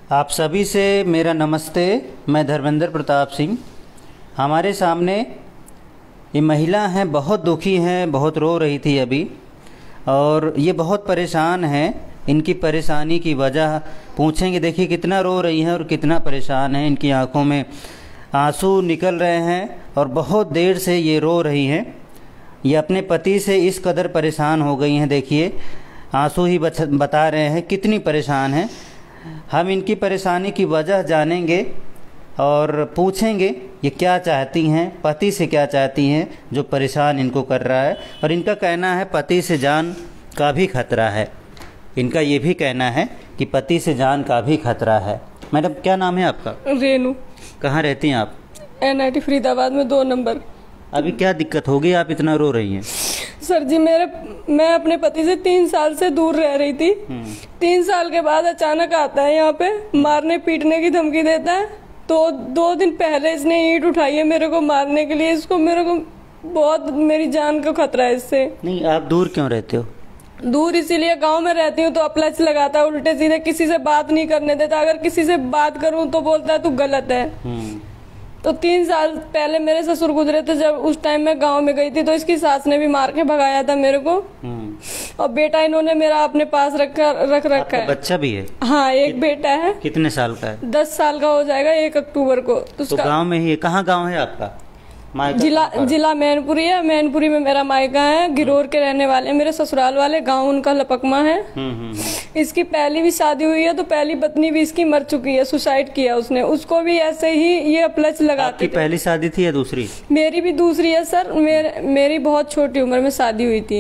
आप सभी से मेरा नमस्ते। मैं धर्मेंद्र प्रताप सिंह। हमारे सामने ये महिला हैं, बहुत दुखी हैं, बहुत रो रही थी अभी, और ये बहुत परेशान हैं। इनकी परेशानी की वजह पूछेंगे। देखिए कितना रो रही हैं और कितना परेशान हैं। इनकी आंखों में आंसू निकल रहे हैं और बहुत देर से ये रो रही हैं। ये अपने पति से इस कदर परेशान हो गई हैं। देखिए आंसू ही बता रहे हैं कितनी परेशान हैं। हम इनकी परेशानी की वजह जानेंगे और पूछेंगे ये क्या चाहती हैं, पति से क्या चाहती हैं जो परेशान इनको कर रहा है। और इनका कहना है पति से जान का भी खतरा है। इनका ये भी कहना है कि पति से जान का भी खतरा है। मैडम क्या नाम है आपका? रेनू। कहाँ रहती हैं आप? NIT फरीदाबाद में 2 नंबर। अभी क्या दिक्कत हो गई, आप इतना रो रही हैं? सर जी मैं अपने पति से 3 साल से दूर रह रही थी। 3 साल के बाद अचानक आता है यहाँ पे, मारने पीटने की धमकी देता है। तो 2 दिन पहले इसने ईंट उठाई है मेरे को मारने के लिए। मेरे को बहुत, मेरी जान का खतरा है इससे। नहीं, आप दूर क्यों रहते हो? दूर इसीलिए, गांव में रहती हूँ तो अपलच लगाता है, उल्टे सीधे, किसी से बात नहीं करने देता। अगर किसी से बात करूँ तो बोलता है तू गलत है। तो 3 साल पहले मेरे ससुर गुजरे थे, जब उस टाइम मैं गांव में गई थी तो इसकी सास ने भी मार के भगाया था मेरे को। और बेटा इन्होंने मेरा अपने पास रख रखा है। बच्चा भी है? हाँ, एक बेटा है। कितने साल का है? 10 साल का हो जाएगा 1 अक्टूबर को। तो गांव में ही है? कहाँ गांव है आपका? जिला मैनपुरी है। मैनपुरी में मेरा मायका है। गिरोर के रहने वाले मेरे ससुराल वाले, गांव उनका लपकमा है। इसकी पहली भी शादी हुई है तो पहली पत्नी भी इसकी मर चुकी है, सुसाइड किया उसने। उसको भी ऐसे ही ये अपलच लगाते थे। पहली शादी थी या दूसरी? मेरी भी दूसरी है सर। मेरी बहुत छोटी उम्र में शादी हुई थी।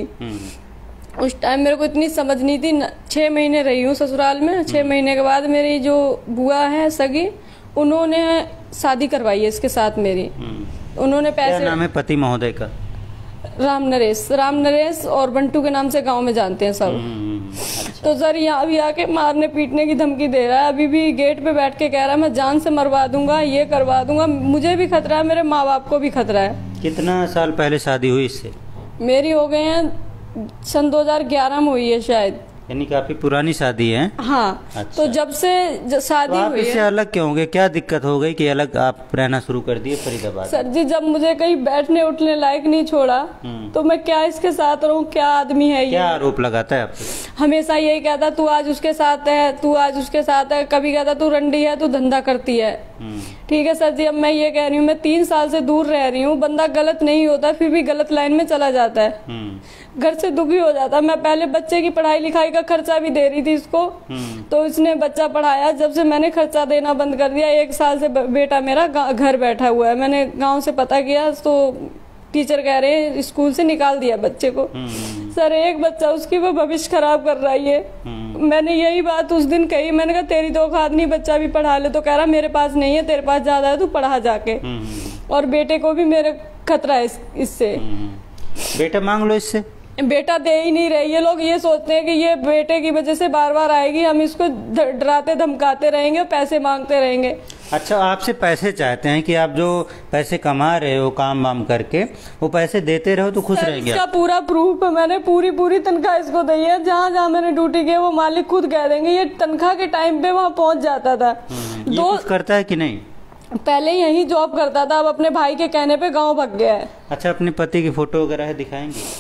उस टाइम मेरे को इतनी समझ नहीं थी। 6 महीने रही हूँ ससुराल में। 6 महीने के बाद मेरी जो बुआ है सगी, उन्होंने शादी करवाई है इसके साथ मेरी। उन्होंने पैसे। क्या नाम है पति महोदय का? राम नरेश और बंटू के नाम से गांव में जानते हैं सब। अच्छा। तो सर यहाँ भी आके मारने पीटने की धमकी दे रहा है। अभी भी गेट पे बैठ के कह रहा है मैं जान से मरवा दूंगा, ये करवा दूंगा। मुझे भी खतरा है, मेरे माँ बाप को भी खतरा है। कितना साल पहले शादी हुई इससे? मेरी हो गए हैं सन 2011 में हुई है शायद। यानी काफी पुरानी शादी है। हाँ। अच्छा। तो जब से शादी हुई इससे अलग क्यों हो गए? क्या दिक्कत हो गई कि अलग आप रहना शुरू कर दिए फरीदाबाद? सर जी जब मुझे कहीं बैठने उठने लायक नहीं छोड़ा तो मैं क्या इसके साथ रहूं? क्या आदमी है ये? क्या आरोप लगाता है आपको? हमेशा यही कहता तू आज उसके साथ है, तू आज उसके साथ है। कभी कहता तू रंडी है, तू धंधा करती है। ठीक है सर जी, अब मैं ये कह रही हूँ मैं 3 साल से दूर रह रही हूँ। बंदा गलत नहीं होता फिर भी गलत लाइन में चला जाता है। घर से दुखी हो जाता। मैं पहले बच्चे की पढ़ाई लिखाई का खर्चा भी दे रही थी इसको, तो इसने बच्चा पढ़ाया। जब से मैंने खर्चा देना बंद कर दिया, 1 साल से बेटा मेरा घर बैठा हुआ है। मैंने गांव से पता किया तो टीचर कह रहे हैं स्कूल से निकाल दिया बच्चे को। सर एक बच्चा, उसकी वो भविष्य खराब कर रहा है ये। मैंने यही बात उस दिन कही। मैंने कहा तेरी तो औकात नहीं, बच्चा भी पढ़ा ले। तो कह रहा मेरे पास नहीं है, तेरे पास ज्यादा है, तू पढ़ा जाके। और बेटे को भी मेरे खतरा है इससे। बेटा मांग लो इससे। बेटा दे ही नहीं रही है। लोग ये सोचते हैं कि ये बेटे की वजह से बार बार आएगी, हम इसको डराते धमकाते रहेंगे, पैसे मांगते रहेंगे। अच्छा, आपसे पैसे चाहते हैं कि आप जो पैसे कमा रहे हो काम वाम करके, वो पैसे देते रहो तो खुश रहेंगे? इसका पूरा प्रूफ है। मैंने पूरी तनख्वाह इसको दी है। जहाँ जहाँ मैंने ड्यूटी की वो मालिक खुद कह देंगे। ये तनख्वाह के टाइम पे वहाँ पहुँच जाता था। कुछ करता है कि नहीं? पहले यही जॉब करता था, अब अपने भाई के कहने पे गाँव भाग गया है। अच्छा, अपने पति की फोटो वगैरह है, दिखाएंगे?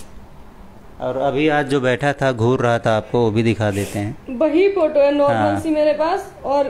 और अभी आज जो बैठा था घूर रहा था आपको, वो भी दिखा देते हैं। वही फोटो है नॉर्मल सी मेरे पास। और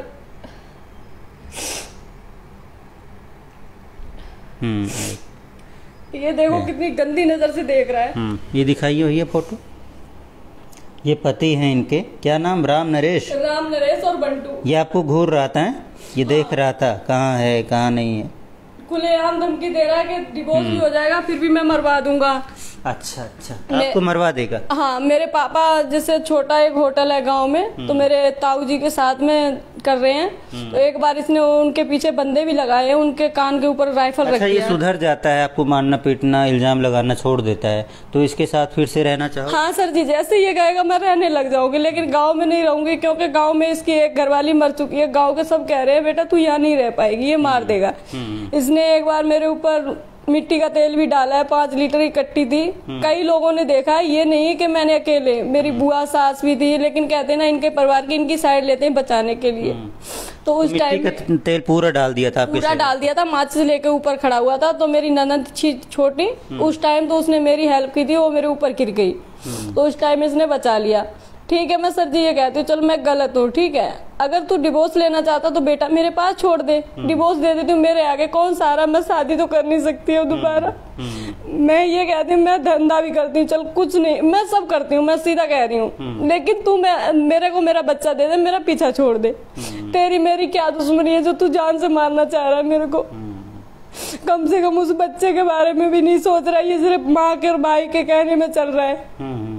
ये देखो कितनी गंदी नजर से देख रहा है। ये दिखाइए ये फोटो। ये पति हैं इनके, क्या नाम? राम नरेश और बंटू। ये आपको घूर रहा था? ये देख रहा था कहाँ है कहाँ नहीं है। खुलेआम धमकी दे रहा है कि डिवोर्स भी हो जाएगा फिर भी मैं मरवा दूंगा। अच्छा, आपको मरवा देगा? हाँ, मेरे पापा जैसे छोटा एक होटल है गांव में, तो मेरे ताऊ जी के साथ में कर रहे हैं। तो एक बार इसने उनके पीछे बंदे भी लगाए हैं, उनके कान के ऊपर राइफल रख दिया। ये सुधर जाता है, आपको मारना पीटना इल्जाम लगाना छोड़ देता है, तो इसके साथ फिर से रहना चाहो? हाँ सर जी, जैसे ये कहेगा मैं रहने लग जाऊंगी, लेकिन गाँव में नहीं रहूंगी क्योंकि गाँव में इसकी एक घरवाली मर चुकी है। गाँव के सब कह रहे हैं बेटा तू यहाँ नहीं रह पाएगी, ये मार देगा। इसने एक बार मेरे ऊपर मिट्टी का तेल भी डाला है, 5 लीटर की कट्टी थी। कई लोगों ने देखा है, ये नहीं है कि मैंने अकेले, मेरी बुआ सास भी थी, लेकिन कहते हैं ना इनके परिवार की इनकी साइड लेते हैं बचाने के लिए। तो उस टाइम मिट्टी का तेल पूरा डाल दिया था आपके? पूरा डाल दिया था, माचिस लेके ऊपर खड़ा हुआ था। तो मेरी ननद छोटी, उस टाइम तो उसने मेरी हेल्प की थी, वो मेरे ऊपर गिर गई, तो उस टाइम इसने बचा लिया। ठीक है, मैं सर जी ये कहती हूँ, चलो मैं गलत हूँ, ठीक है, अगर तू डिवोर्स लेना चाहता तो बेटा मेरे पास छोड़ दे, डिवोर्स दे देती हूँ, मेरे आगे कौन सारा, मैं शादी तो कर नहीं सकती हूँ दोबारा। मैं ये कहती हूँ, मैं धंधा भी करती हूँ, चल कुछ नहीं, मैं सब करती हूँ, मैं सीधा कह रही हूँ, लेकिन तू मेरे को मेरा बच्चा दे दे, मेरा पीछा छोड़ दे। तेरी मेरी क्या दुश्मनी है जो तू जान से मारना चाह रहा है मेरे को? कम से कम उस बच्चे के बारे में भी नहीं सोच रहा है, ये सिर्फ माँ के और भाई के कहने में चल रहा है।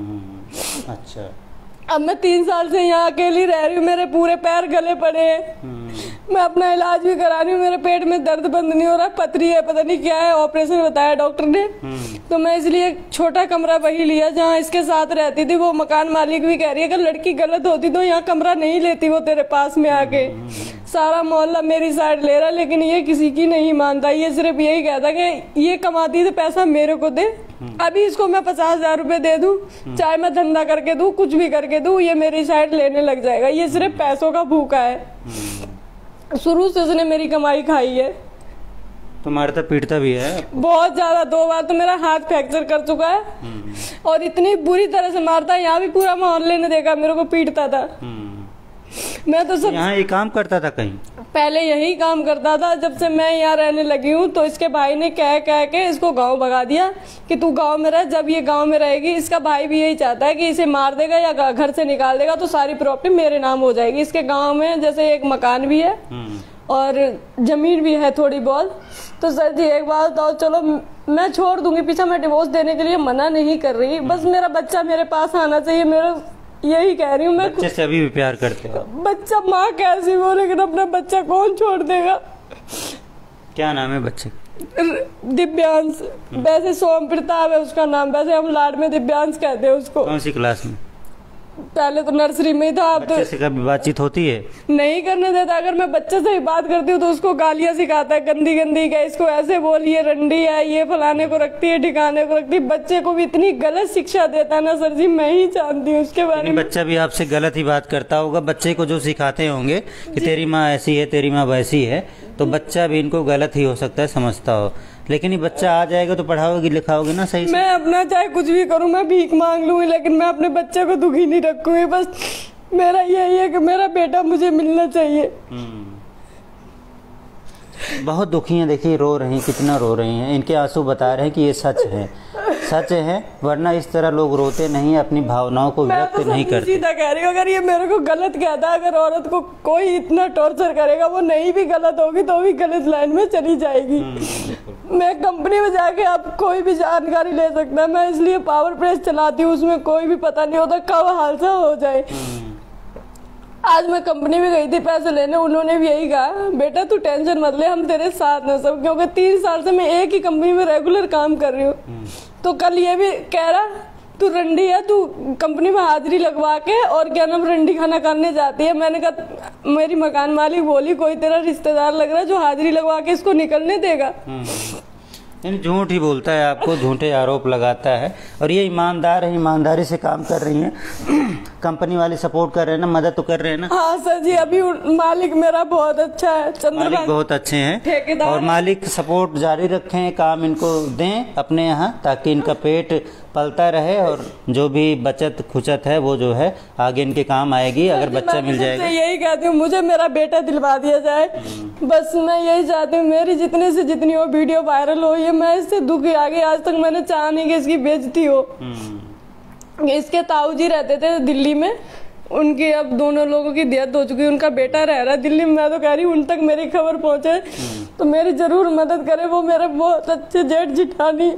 अच्छा, अब मैं 3 साल से यहाँ अकेली रह रही हूँ, मेरे पूरे पैर गले पड़े हैं, मैं अपना इलाज भी करा रही हूँ, मेरे पेट में दर्द बंद नहीं हो रहा, पथरी है, पता नहीं क्या है, ऑपरेशन बताया डॉक्टर ने। तो मैं इसलिए छोटा कमरा वही लिया जहाँ इसके साथ रहती थी। वो मकान मालिक भी कह रही है अगर लड़की गलत होती तो यहाँ कमरा नहीं लेती वो तेरे पास में आके। सारा मोहल्ला मेरी साइड ले रहा, लेकिन ये किसी की नहीं मानता, ये सिर्फ यही कहता कि ये कमाती तो पैसा मेरे को दे, अभी इसको मैं 50,000 रुपए दे दूं, चाहे मैं धंधा करके दूं, कुछ भी करके दूं, ये मेरी साइड लेने लग जाएगा। ये सिर्फ पैसों का भूखा है, शुरू से उसने मेरी कमाई खाई है। तो मारता पीटता भी है बहुत ज्यादा, 2 बार तो मेरा हाथ फ्रैक्चर कर चुका है, और इतनी बुरी तरह से मारता है, यहाँ भी पूरा मोहल्ले ने देखा मेरे को पीटता था। मैं तो सब यहाँ ये काम करता था कहीं पहले यही काम करता था, जब से मैं यहाँ रहने लगी हूँ तो इसके भाई ने कह के इसको गांव भगा दिया कि तू गांव में रह। जब ये गांव में रहेगी, इसका भाई भी यही चाहता है कि इसे मार देगा या घर से निकाल देगा तो सारी प्रॉपर्टी मेरे नाम हो जाएगी। इसके गांव में जैसे एक मकान भी है और जमीन भी है थोड़ी बहुत। तो सर जी एक बात बताओ, चलो मैं छोड़ दूंगी पीछे, मैं डिवोर्स देने के लिए मना नहीं कर रही, बस मेरा बच्चा मेरे पास आना चाहिए, मेरा यही कह रही हूँ मैं। बच्चे से अभी भी प्यार करते हो? बच्चा माँ कैसी हो, लेकिन अपना बच्चा कौन छोड़ देगा। क्या नाम है बच्चे? दिव्यांश, वैसे सोम प्रताप है उसका नाम, वैसे हम लाड में दिव्यांश कहते हैं उसको। कौन सी क्लास में? पहले तो नर्सरी में ही था। अब बच्चे से कभी बातचीत होती है? नहीं करने देता, अगर मैं बच्चे से ही बात करती हूँ तो उसको गालियां सिखाता है, गंदी गंदी का, इसको ऐसे बोल, ये रंडी है, ये फलाने को रखती है, ठिकाने को रखती है। बच्चे को भी इतनी गलत शिक्षा देता है ना सर जी, मैं ही जानती हूँ उसके बारे में। बच्चा भी आपसे गलत ही बात करता होगा, बच्चे को जो सिखाते होंगे कि तेरी माँ ऐसी है, तेरी माँ वैसी है, तो बच्चा भी इनको गलत ही हो सकता है समझता हो। लेकिन ये बच्चा आ जाएगा तो पढ़ाओगे लिखाओगे ना सही से? मैं अपना चाहे कुछ भी करूं, मैं भीख मांग लूंगी, लेकिन मैं अपने बच्चे को दुखी नहीं रखूंगी। बस मेरा यही है कि मेरा बेटा मुझे मिलना चाहिए। बहुत दुखी हैं, देखिए रो रही हैं, कितना रो रही हैं, इनके आंसू बता रहे हैं कि ये सच है, सच है, वरना इस तरह लोग रोते नहीं, अपनी भावनाओं को व्यक्त नहीं करते। सीधा कह रही हूँ, अगर ये मेरे को गलत कहता, अगर औरत को कोई इतना टॉर्चर करेगा, वो नहीं भी गलत होगी तो भी गलत लाइन में चली जाएगी। मैं कंपनी में जाके आप कोई भी जानकारी ले सकता है, मैं इसलिए पावर प्रेस चलाती हूँ, उसमें कोई भी पता नहीं होता कब हादसा हो जाए। आज मैं कंपनी में गई थी पैसे लेने, उन्होंने भी यही कहा, बेटा तू टेंशन मत ले, हम तेरे साथ हैं सब, क्योंकि 3 साल से मैं एक ही कंपनी में रेगुलर काम कर रही हूँ। तो कल ये भी कह रहा तू रंडी है, तू कंपनी में हाजिरी लगवा के और क्या नाम रंडी खाना करने जाती है। मैंने कहा, मेरी मकान मालिक बोली कोई तेरा रिश्तेदार लग रहा है जो हाजिरी लगवा के इसको निकलने देगा। यानी झूठ ही बोलता है, आपको झूठे आरोप लगाता है, और ये ईमानदार है, ईमानदारी से काम कर रही हैं। कंपनी वाले सपोर्ट कर रहे हैं ना, मदद तो कर रहे हैं ना? हाँ सर जी, अभी मालिक मेरा बहुत अच्छा है, मालिक बहुत अच्छे हैं, और मालिक सपोर्ट जारी रखें, काम इनको दें अपने यहाँ, ताकि इनका पेट पलता रहे, और जो भी बचत खुचत है वो जो है आगे इनके काम आएगी अगर बच्चा मिल जाएगा। यही कहती हूँ, मुझे मेरा बेटा दिलवा दिया जाए, बस मैं यही चाहती हूँ। मेरी जितने से जितनी हो वीडियो वायरल हो, ये मैं इससे दुखी आ गई। आज तक मैंने चाहा नहीं कि इसकी बेइज्जती हो। इसके ताऊजी रहते थे दिल्ली में, उनकी अब दोनों लोगों की डेथ हो चुकी है, उनका बेटा रह रहा है दिल्ली में। मैं तो कह रही हूँ उन तक मेरी खबर पहुंचे तो मेरी जरूर मदद करे। वो मेरे बहुत अच्छे जेठ जिठानी,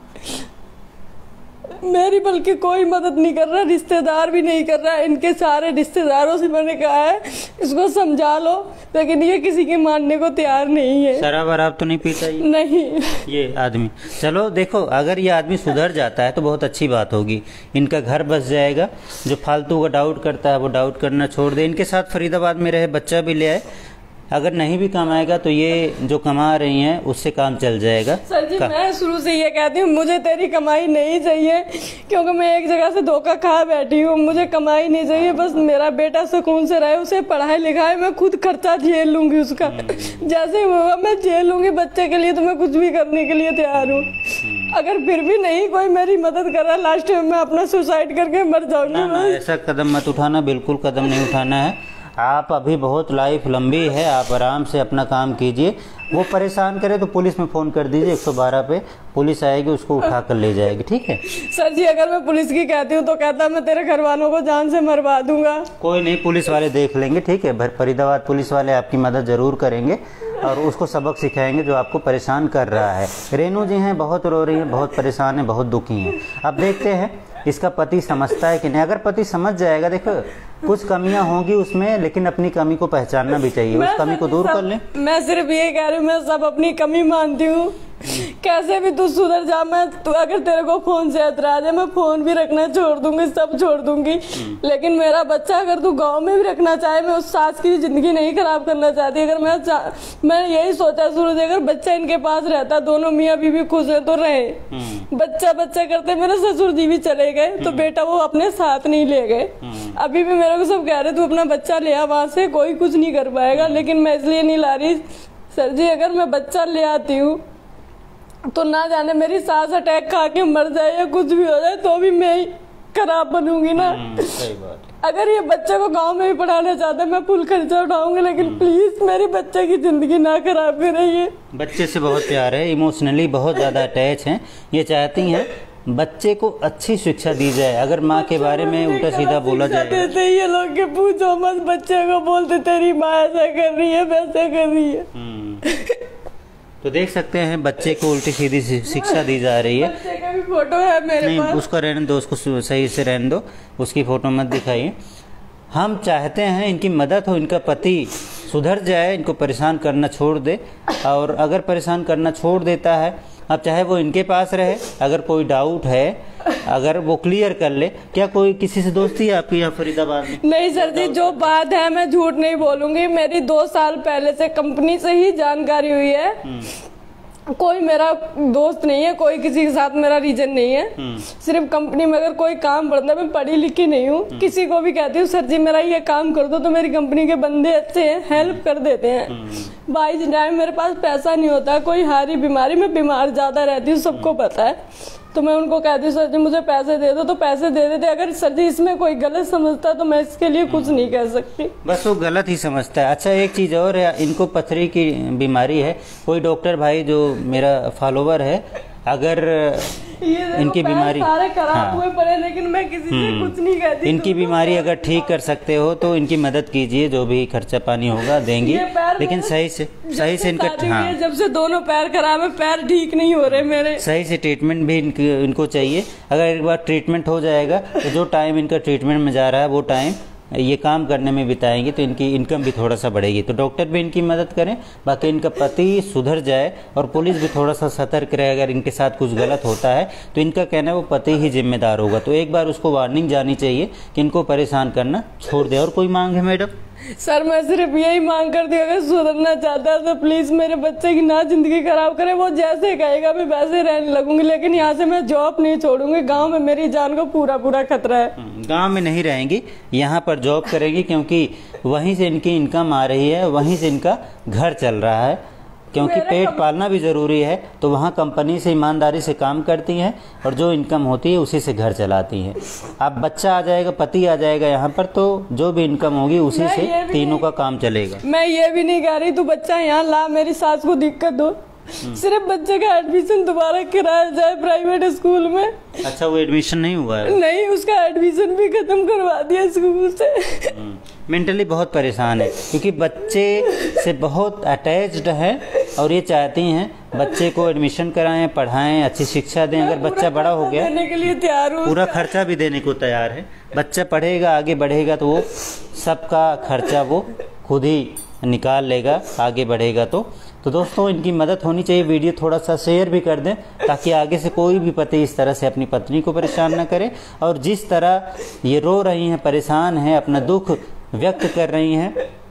मेरी बल्कि कोई मदद नहीं कर रहा, रिश्तेदार भी नहीं कर रहा। इनके सारे रिश्तेदारों से मैंने कहा है इसको समझा लो, लेकिन ये किसी के मानने को तैयार नहीं है। शराब वराब तो नहीं पीता ये? नहीं। ये आदमी, चलो देखो, अगर ये आदमी सुधर जाता है तो बहुत अच्छी बात होगी, इनका घर बस जाएगा। जो फालतू का डाउट करता है वो डाउट करना छोड़ दे, इनके साथ फरीदाबाद में रहे, बच्चा भी ले आए, अगर नहीं भी कमाएगा तो ये जो कमा रही हैं उससे काम चल जाएगा। सर जी मैं शुरू से ये कहती हूँ मुझे तेरी कमाई नहीं चाहिए, क्योंकि मैं एक जगह से धोखा खा बैठी हूँ। मुझे कमाई नहीं चाहिए, बस मेरा बेटा सुकून से रहे, उसे पढ़ाई लिखाई मैं खुद खर्चा झेल लूंगी उसका, जैसे होगा मैं झेल लूंगी। बच्चे के लिए तो मैं कुछ भी करने के लिए तैयार हूँ। अगर फिर भी नहीं कोई मेरी मदद कर रहा, लास्ट में मैं अपना सुसाइड करके मर जाऊंगी। ऐसा कदम मत उठाना, बिल्कुल कदम नहीं उठाना है। आप अभी बहुत लाइफ लंबी है, आप आराम से अपना काम कीजिए। वो परेशान करे तो पुलिस में फ़ोन कर दीजिए, 112 पे पुलिस आएगी, उसको उठा कर ले जाएगी, ठीक है। सर जी अगर मैं पुलिस की कहती हूँ तो कहता मैं तेरे घर वालों को जान से मरवा दूंगा। कोई नहीं, पुलिस वाले देख लेंगे, ठीक है। फरीदाबाद पुलिस वाले आपकी मदद ज़रूर करेंगे और उसको सबक सिखाएंगे जो आपको परेशान कर रहा है। रेनू जी हैं, बहुत रो रही हैं, बहुत परेशान हैं, बहुत दुखी हैं। अब देखते हैं इसका पति समझता है कि नहीं। अगर पति समझ जाएगा, देखो कुछ कमियां होंगी उसमें, लेकिन अपनी कमी को पहचानना भी चाहिए, उस कमी को दूर कर ले। मैं सिर्फ ये कह रही हूँ, मैं सब अपनी कमी मानती हूँ, कैसे भी तू सुधर जा। मैं तू अगर तेरे को फोन से ऐतराज है, मैं फोन भी रखना छोड़ दूंगी, सब छोड़ दूंगी। लेकिन मेरा बच्चा अगर तू गांव में भी रखना चाहे, मैं उस सास की जिंदगी नहीं खराब करना चाहती। अगर मैं यही सोचा शुरू से, अगर बच्चा इनके पास रहता, दोनों मियाँ बीवी खुश है तो रहे। बच्चा बच्चा करते मेरे ससुर जी भी चले गए, तो बेटा वो अपने साथ नहीं ले गए। अभी भी मेरे को सब कह रहे तू अपना बच्चा ले आ वहां से, कोई कुछ नहीं कर पाएगा, लेकिन मैं इसलिए नहीं ला रही। सर जी अगर मैं बच्चा ले आती हूँ तो ना जाने मेरी सास अटैक खा के मर जाए या कुछ भी हो जाए, तो भी मैं ही खराब बनूंगी ना। सही बात। अगर ये बच्चे को गांव में भी पढ़ाना चाहते मैं फुल खर्चा उठाऊंगी, लेकिन प्लीज मेरे बच्चे की जिंदगी ना खराब करिए। बच्चे से बहुत प्यार है, इमोशनली बहुत ज्यादा अटैच हैं। ये चाहती हैं बच्चे को अच्छी शिक्षा दी जाए। अगर माँ के बारे में उल्टा सीधा बोला जाए, ये लोग के पूछो मत, बच्चे को बोलते तेरी माँ ऐसा कर रही है वैसे कर रही है। तो देख सकते हैं बच्चे को उल्टी सीधी शिक्षा दी जा रही है। बच्चे का भी फोटो है मेरे पास। उसको रहने दो, उसको सही से रहने दो, उसकी फोटो मत दिखाइए। हम चाहते हैं इनकी मदद हो, इनका पति सुधर जाए, इनको परेशान करना छोड़ दे। और अगर परेशान करना छोड़ देता है, अब चाहे वो इनके पास रहे, अगर कोई डाउट है अगर वो क्लियर कर ले। क्या कोई किसी से दोस्ती है आपकी यहाँ फरीदाबाद में? नहीं सर जी, जो बात है मैं झूठ नहीं बोलूंगी, मेरी 2 साल पहले से कंपनी से ही जानकारी हुई है। कोई मेरा दोस्त नहीं है, कोई किसी के साथ मेरा रीजन नहीं है। सिर्फ कंपनी में अगर कोई काम पड़ता है, मैं पढ़ी लिखी नहीं हूँ, किसी को भी कहती हूँ सर जी मेरा ये काम कर दो, तो मेरी कंपनी के बंदे अच्छे हैं, हेल्प कर देते हैं। बाई टाइम मेरे पास पैसा नहीं होता, कोई हारी बीमारी, मैं बीमार ज्यादा रहती हूँ, सबको पता है। तो मैं उनको कहती हूँ सर जी मुझे पैसे दे दो, तो पैसे दे देते। अगर सर जी इसमें कोई गलत समझता तो मैं इसके लिए कुछ नहीं कह सकती। बस वो गलत ही समझता है। अच्छा एक चीज़ और है, इनको पथरी की बीमारी है। कोई डॉक्टर भाई जो मेरा फॉलोवर है, अगर इनकी बीमारी सारे खराब हुए पड़े, लेकिन मैं किसी से कुछ नहीं कहती। इनकी बीमारी अगर ठीक कर सकते हो तो इनकी मदद कीजिए, जो भी खर्चा पानी होगा देंगी, लेकिन सही से इनका जब से दोनों पैर खराब है, पैर ठीक नहीं हो रहे मेरे, सही से ट्रीटमेंट भी इनको चाहिए। अगर एक बार ट्रीटमेंट हो जाएगा तो जो टाइम इनका ट्रीटमेंट में जा रहा है वो टाइम ये काम करने में बिताएंगे तो इनकी इनकम भी थोड़ा सा बढ़ेगी। तो डॉक्टर भी इनकी मदद करें, बाकी इनका पति सुधर जाए और पुलिस भी थोड़ा सा सतर्क रहे। अगर इनके साथ कुछ गलत होता है तो इनका कहना है वो पति ही जिम्मेदार होगा। तो एक बार उसको वार्निंग जानी चाहिए कि इनको परेशान करना छोड़ दे। और कोई मांग है मैडम? सर मैं सिर्फ यही मांग करती हूँ, अगर सुधरना चाहता है तो प्लीज मेरे बच्चे की ना जिंदगी खराब करे। वो जैसे कहेगा मैं वैसे रहने लगूंगी, लेकिन यहाँ से मैं जॉब नहीं छोड़ूंगी। गांव में मेरी जान को पूरा खतरा है। गांव में नहीं रहेंगी, यहाँ पर जॉब करेगी, क्योंकि वहीं से इनकी इनकम आ रही है, वहीं से इनका घर चल रहा है। क्योंकि पेट पालना भी ज़रूरी है, तो वहाँ कंपनी से ईमानदारी से काम करती हैं और जो इनकम होती है उसी से घर चलाती हैं। अब बच्चा आ जाएगा, पति आ जाएगा यहाँ पर, तो जो भी इनकम होगी उसी से तीनों का काम चलेगा। मैं ये भी नहीं कह रही तू बच्चा यहाँ ला, मेरी सास को दिक्कत दो, सिर्फ बच्चे का एडमिशन दोबारा कराया जाए प्राइवेट स्कूल में। अच्छा वो एडमिशन नहीं हुआ है? नहीं, उसका एडमिशन भी खत्म करवा दिया स्कूल से। मेंटली बहुत परेशान है, क्योंकि बच्चे से बहुत अटैच्ड है और ये चाहती हैं बच्चे को एडमिशन कराएं, पढ़ाएं, अच्छी शिक्षा दें। अगर बच्चा बड़ा हो गया देने के लिए तैयार हूँ, पूरा खर्चा भी देने को तैयार है। बच्चा पढ़ेगा, आगे बढ़ेगा तो वो सबका खर्चा वो खुद ही निकाल लेगा, आगे बढ़ेगा। तो दोस्तों इनकी मदद होनी चाहिए। वीडियो थोड़ा सा शेयर भी कर दें ताकि आगे से कोई भी पति इस तरह से अपनी पत्नी को परेशान न करे। और जिस तरह ये रो रही हैं, परेशान हैं, अपना दुख व्यक्त कर रही हैं,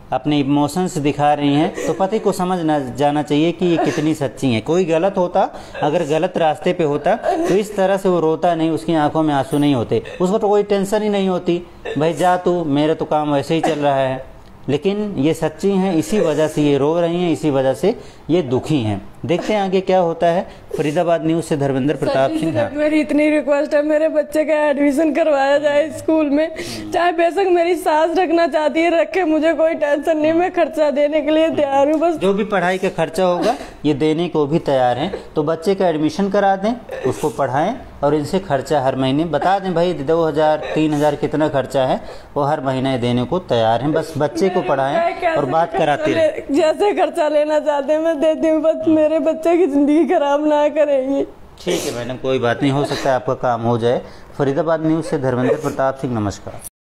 अपने इमोशंस दिखा रही हैं, तो पति को समझ ना जाना चाहिए कि ये कितनी सच्ची हैं। कोई गलत होता, अगर गलत रास्ते पे होता तो इस तरह से वो रोता नहीं, उसकी आंखों में आंसू नहीं होते, उसको तो कोई टेंशन ही नहीं होती, भाई जा तू, मेरा तो काम वैसे ही चल रहा है। लेकिन ये सच्ची हैं, इसी वजह से ये रो रही हैं, इसी वजह से ये दुखी हैं। देखते हैं आगे क्या होता है। फरीदाबाद न्यूज़ से धर्मेंद्र प्रताप सिंह। मेरी इतनी रिक्वेस्ट है, मेरे बच्चे का एडमिशन करवाया जाए स्कूल में, चाहे बेशक मेरी सास रखना चाहती है रखे, मुझे कोई टेंशन नहीं, मैं खर्चा देने के लिए तैयार हूँ। बस जो भी पढ़ाई का खर्चा होगा ये देने को भी तैयार हैं। तो बच्चे का एडमिशन करा दें, उसको पढ़ाएं और इनसे खर्चा हर महीने बता दें, भाई 2000 3000 कितना खर्चा है, वो हर महीने देने को तैयार हैं। बस बच्चे को पढ़ाएं और बात कराते रहें। जैसे खर्चा लेना चाहते हैं मैं देती हूँ, बस मेरे बच्चे की जिंदगी खराब ना करेंगी। ठीक है मैडम, कोई बात नहीं, हो सकता है आपका काम हो जाए। फरीदाबाद न्यूज़ से धर्मेंद्र प्रताप सिंह, नमस्कार।